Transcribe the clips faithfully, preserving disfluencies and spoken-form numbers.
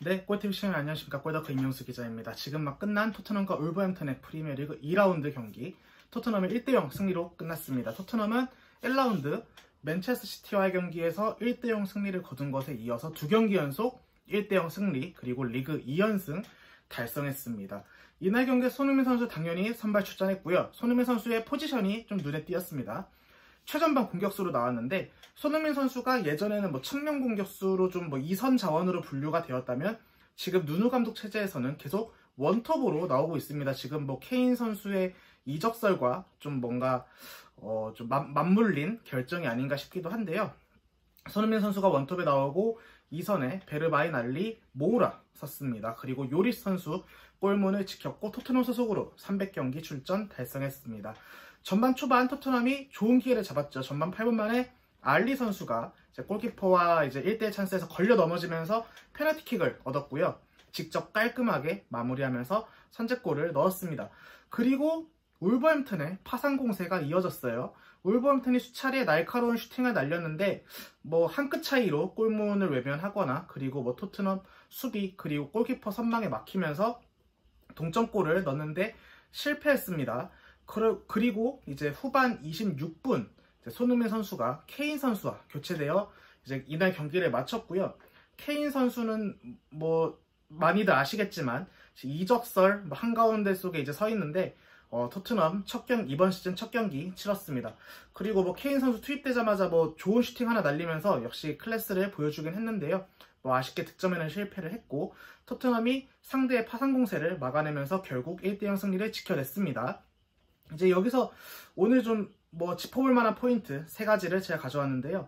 네, 꿀티비 시청자 안녕하십니까. 꿀더크 임용수 기자입니다. 지금 막 끝난 토트넘과 울버햄튼의 프리미어리그 이 라운드 경기, 토트넘의 일 대 영 승리로 끝났습니다. 토트넘은 일 라운드 맨체스터 시티와의 경기에서 일 대 영 승리를 거둔 것에 이어서 두 경기 연속 일 대 영 승리, 그리고 리그 이 연승 달성했습니다. 이날 경기에 손흥민 선수 당연히 선발 출전했고요. 손흥민 선수의 포지션이 좀 눈에 띄었습니다. 최전방 공격수로 나왔는데, 손흥민 선수가 예전에는 뭐 측면 공격수로 좀 뭐 이선 자원으로 분류가 되었다면, 지금 누누 감독 체제에서는 계속 원톱으로 나오고 있습니다. 지금 뭐 케인 선수의 이적설과 좀 뭔가 어 좀 맞물린 결정이 아닌가 싶기도 한데요. 손흥민 선수가 원톱에 나오고 이선에 베르바인, 알리, 모우라 섰습니다. 그리고 요리스 선수 골문을 지켰고 토트넘 소속으로 삼백 경기 출전 달성했습니다. 전반 초반 토트넘이 좋은 기회를 잡았죠. 전반 팔 분 만에 알리 선수가 이제 골키퍼와 이제 일 대 일 찬스에서 걸려 넘어지면서 페널티킥을 얻었고요. 직접 깔끔하게 마무리하면서 선제골을 넣었습니다. 그리고 울버햄튼의 파상 공세가 이어졌어요. 울버햄튼이 수차례 날카로운 슈팅을 날렸는데 뭐 한 끗 차이로 골문을 외면하거나, 그리고 뭐 토트넘 수비 그리고 골키퍼 선망에 막히면서 동점골을 넣는데 실패했습니다. 그리고 이제 후반 이십육 분 손흥민 선수가 케인 선수와 교체되어 이제 이날 경기를 마쳤고요. 케인 선수는 뭐 많이들 아시겠지만 이적설 뭐 한가운데 속에 이제 서 있는데 어, 토트넘 첫 경, 이번 시즌 첫 경기 치렀습니다. 그리고 뭐 케인 선수 투입되자마자 뭐 좋은 슈팅 하나 날리면서 역시 클래스를 보여주긴 했는데요. 뭐 아쉽게 득점에는 실패를 했고, 토트넘이 상대의 파상 공세를 막아내면서 결국 일 대 영 승리를 지켜냈습니다. 이제 여기서 오늘 좀 뭐 짚어볼 만한 포인트 세 가지를 제가 가져왔는데요.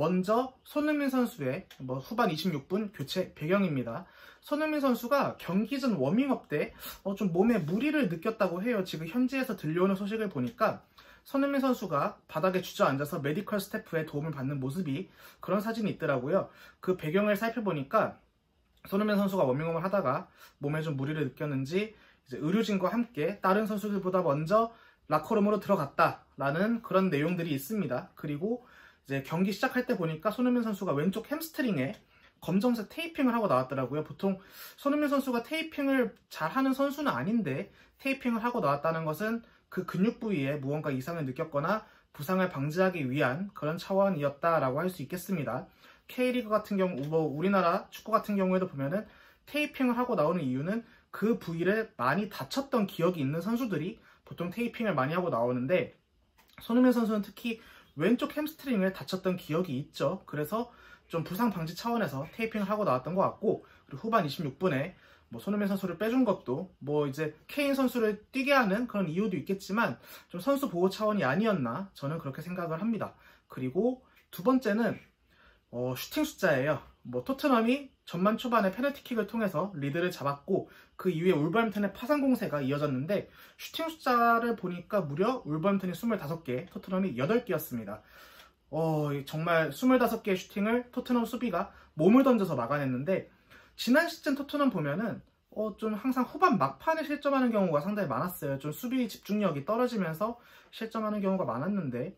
먼저 손흥민 선수의 뭐 후반 이십육 분 교체 배경입니다. 손흥민 선수가 경기 전 워밍업 때 어 좀 몸에 무리를 느꼈다고 해요. 지금 현지에서 들려오는 소식을 보니까 손흥민 선수가 바닥에 주저앉아서 메디컬 스태프의 도움을 받는 모습이, 그런 사진이 있더라고요. 그 배경을 살펴보니까 손흥민 선수가 워밍업을 하다가 몸에 좀 무리를 느꼈는지 이제 의료진과 함께 다른 선수들보다 먼저 라커룸으로 들어갔다라는 그런 내용들이 있습니다. 그리고 이제 경기 시작할 때 보니까 손흥민 선수가 왼쪽 햄스트링에 검정색 테이핑을 하고 나왔더라고요. 보통 손흥민 선수가 테이핑을 잘하는 선수는 아닌데 테이핑을 하고 나왔다는 것은 그 근육 부위에 무언가 이상을 느꼈거나 부상을 방지하기 위한 그런 차원이었다라고 할 수 있겠습니다. K리그 같은 경우, 뭐 우리나라 축구 같은 경우에도 보면은 테이핑을 하고 나오는 이유는 그 부위를 많이 다쳤던 기억이 있는 선수들이 보통 테이핑을 많이 하고 나오는데, 손흥민 선수는 특히 왼쪽 햄스트링을 다쳤던 기억이 있죠. 그래서 좀 부상 방지 차원에서 테이핑을 하고 나왔던 것 같고, 그리고 후반 이십육 분에 뭐 손흥민 선수를 빼준 것도 뭐 이제 케인 선수를 뛰게 하는 그런 이유도 있겠지만 좀 선수 보호 차원이 아니었나, 저는 그렇게 생각을 합니다. 그리고 두 번째는 어, 슈팅 숫자예요. 뭐 토트넘이 전반 초반에 페널티킥을 통해서 리드를 잡았고, 그 이후에 울버햄튼의 파상 공세가 이어졌는데 슈팅 숫자를 보니까 무려 울버햄튼이 스물다섯 개, 토트넘이 여덟 개였습니다. 어, 정말 스물다섯 개의 슈팅을 토트넘 수비가 몸을 던져서 막아냈는데, 지난 시즌 토트넘 보면은 어, 좀 항상 후반 막판에 실점하는 경우가 상당히 많았어요. 좀 수비 집중력이 떨어지면서 실점하는 경우가 많았는데,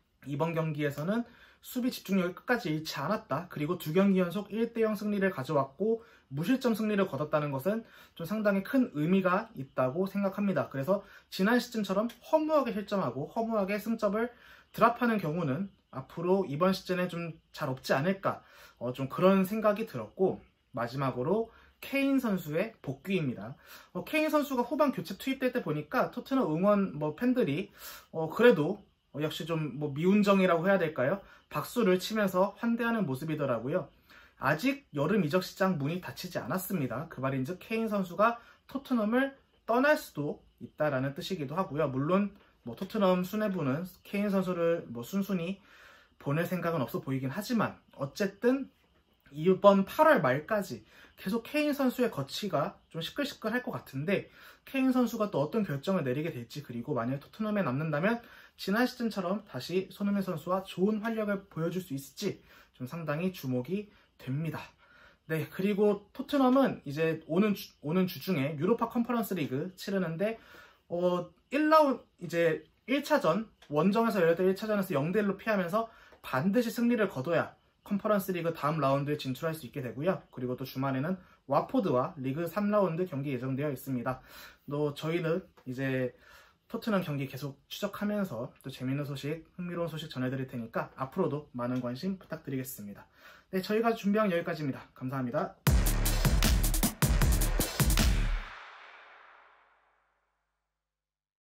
이번 경기에서는 수비 집중력이 끝까지 잃지 않았다. 그리고 두 경기 연속 일 대 영 승리를 가져왔고 무실점 승리를 거뒀다는 것은 좀 상당히 큰 의미가 있다고 생각합니다. 그래서 지난 시즌처럼 허무하게 실점하고 허무하게 승점을 드랍하는 경우는 앞으로 이번 시즌에 좀 잘 없지 않을까, 어, 좀 그런 생각이 들었고, 마지막으로 케인 선수의 복귀입니다. 어, 케인 선수가 후반 교체 투입될 때 보니까 토트넘 응원 뭐 팬들이 어, 그래도 어, 역시 좀 뭐 미운정이라고 해야 될까요? 박수를 치면서 환대하는 모습이더라고요. 아직 여름 이적 시장 문이 닫히지 않았습니다. 그 말인즉 케인 선수가 토트넘을 떠날 수도 있다라는 뜻이기도 하고요. 물론 뭐 토트넘 수뇌부는 케인 선수를 뭐 순순히 보낼 생각은 없어 보이긴 하지만, 어쨌든 이번 팔월 말까지 계속 케인 선수의 거취가 좀 시끌시끌할 것 같은데, 케인 선수가 또 어떤 결정을 내리게 될지, 그리고 만약에 토트넘에 남는다면 지난 시즌처럼 다시 손흥민 선수와 좋은 활약을 보여줄 수 있을지 좀 상당히 주목이 됩니다. 네, 그리고 토트넘은 이제 오는 주, 오는 주 중에 유로파 컨퍼런스 리그 치르는데 어, 일 라운드 이제 일 차전 원정에서 열렸던 일 차전에서 영 대 일로 피하면서 반드시 승리를 거둬야 컨퍼런스 리그 다음 라운드에 진출할 수 있게 되고요. 그리고 또 주말에는 와포드와 리그 삼 라운드 경기 예정되어 있습니다. 또 저희는 이제 토트넘 경기 계속 추적하면서 또 재밌는 소식, 흥미로운 소식 전해드릴 테니까 앞으로도 많은 관심 부탁드리겠습니다. 네, 저희가 준비한 여기까지입니다. 감사합니다.